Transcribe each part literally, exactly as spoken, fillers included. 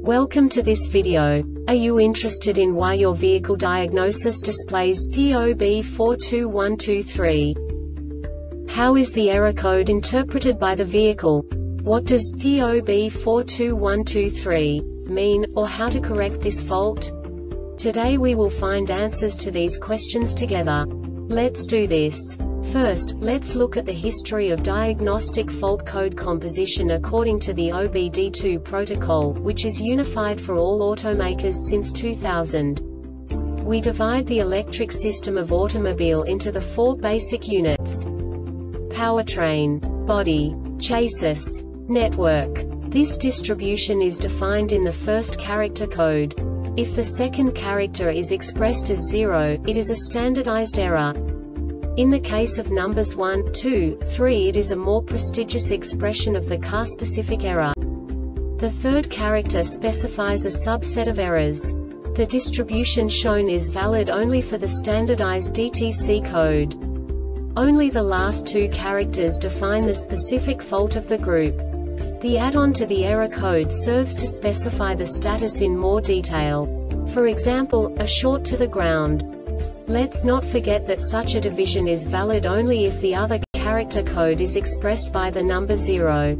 Welcome to this video. Are you interested in why your vehicle diagnosis displays P O B four two one two three? How is the error code interpreted by the vehicle? What does P O B four two one two three mean, or how to correct this fault? Today we will find answers to these questions together. Let's do this. First, let's look at the history of diagnostic fault code composition according to the O B D two protocol, which is unified for all automakers since two thousand. We divide the electric system of automobile into the four basic units: powertrain, body, chassis, network. This distribution is defined in the first character code. If the second character is expressed as zero, it is a standardized error. In the case of numbers one, two, three, it is a more prestigious expression of the car-specific error. The third character specifies a subset of errors. The distribution shown is valid only for the standardized D T C code. Only the last two characters define the specific fault of the group. The add-on to the error code serves to specify the status in more detail. For example, a short to the ground. Let's not forget that such a division is valid only if the other character code is expressed by the number zero.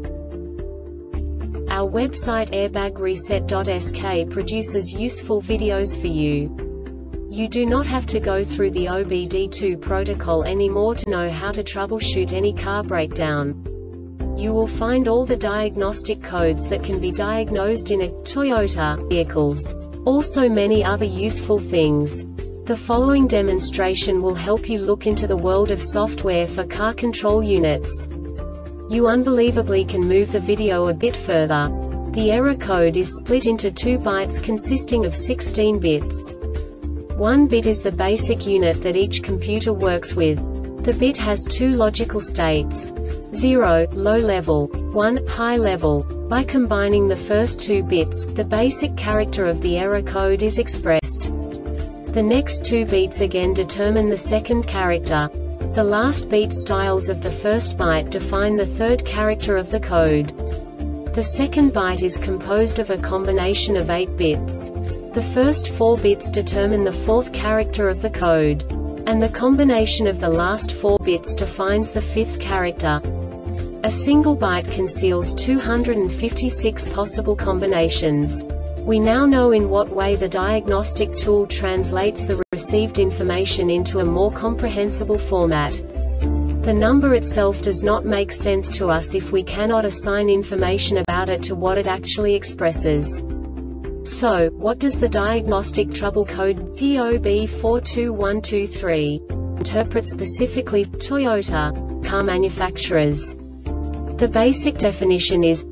Our website airbag reset dot S K produces useful videos for you. You do not have to go through the O B D two protocol anymore to know how to troubleshoot any car breakdown. You will find all the diagnostic codes that can be diagnosed in a Toyota vehicles. Also many other useful things. The following demonstration will help you look into the world of software for car control units. You unbelievably can move the video a bit further. The error code is split into two bytes consisting of sixteen bits. One bit is the basic unit that each computer works with. The bit has two logical states: zero, low level, one, high level. By combining the first two bits, the basic character of the error code is expressed. The next two beats again determine the second character. The last beat styles of the first byte define the third character of the code. The second byte is composed of a combination of eight bits. The first four bits determine the fourth character of the code. And the combination of the last four bits defines the fifth character. A single byte conceals two hundred fifty-six possible combinations. We now know in what way the diagnostic tool translates the received information into a more comprehensible format. The number itself does not make sense to us if we cannot assign information about it to what it actually expresses. So, what does the diagnostic trouble code P O B four two one two three interpret specifically for Toyota car manufacturers? The basic definition is: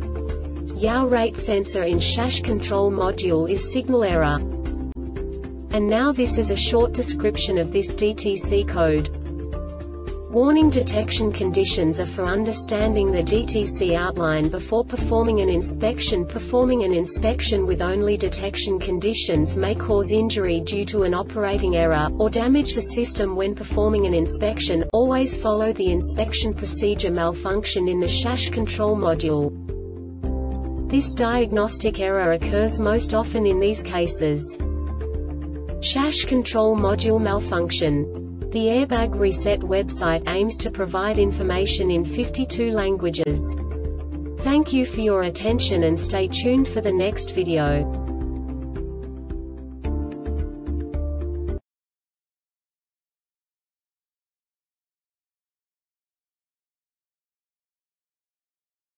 yaw rate sensor in chassis control module is signal error. And now this is a short description of this D T C code. Warning detection conditions are for understanding the D T C outline before performing an inspection. Performing an inspection with only detection conditions may cause injury due to an operating error, or damage the system when performing an inspection. Always follow the inspection procedure. Malfunction in the chassis control module. This diagnostic error occurs most often in these cases: chassis control module malfunction. The Airbag Reset website aims to provide information in fifty-two languages. Thank you for your attention and stay tuned for the next video.